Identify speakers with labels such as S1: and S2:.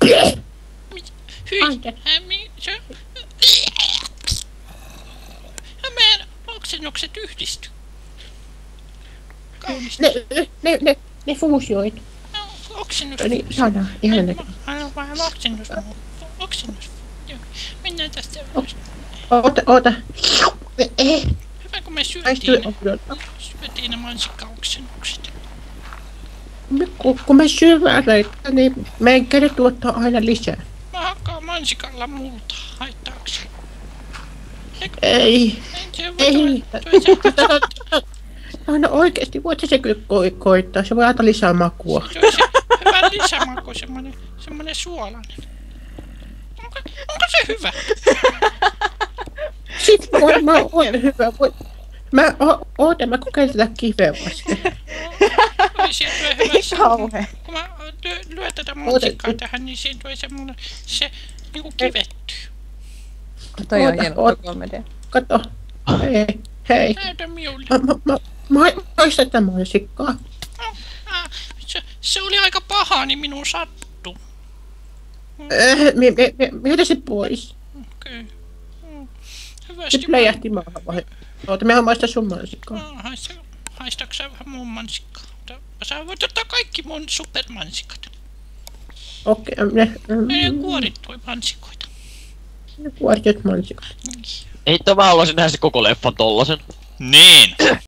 S1: Hyi, meidän oksennukset yhdisty. Kaunista.
S2: Ne fuusioitu.
S1: No, oksennus.
S2: Niin, ihanaa.
S1: Haluan vähän oksennus. Oksennus. Joo. Mennään tästä ylös.
S2: Oota.
S1: Hyvä kun me syötiin ne mansikkaoksennukset.
S2: Kun me syödään näitä, niin meidän kädet tuottaa aina lisää.
S1: Mä hakkaan mansikalla multaa. Haittaako se?
S2: Ei. No oikeesti, voit se kyllä koittaa. Se voi antaa lisää makua.
S1: Se olisi hyvä lisämaku, semmonen suolainen. Onko se hyvä?
S2: Sitten varmaan on hyvä. Mä kokeilen tätä kiveä vasta.
S1: Siitä tulee hyvä kauhe. Kun mä lyön tätä mansikkaa tähän, niin siinä tulee semmonen, se niinku kivettyy.
S3: Toi on hieno 3D.
S2: Kato. Hei.
S1: Näytä minulle.
S2: Maista tätä mansikkaa.
S1: Se oli aika paha, niin minun sattui.
S2: Mitä se pois?
S1: Okei. Hyvästi.
S2: Se pläjähti maahan vai? Oota, mehän maista sun mansikkaa.
S1: Haistaako sä vähän mun mansikkaa? Sä voit ottaa kaikki mun supermansikat.
S2: Okei,
S1: Ne kuorittui mansikoita.
S2: Ne kuoritut mansikat.
S4: Ei, mä haluaisin nähdä se koko leffan tollasen.
S1: Niin.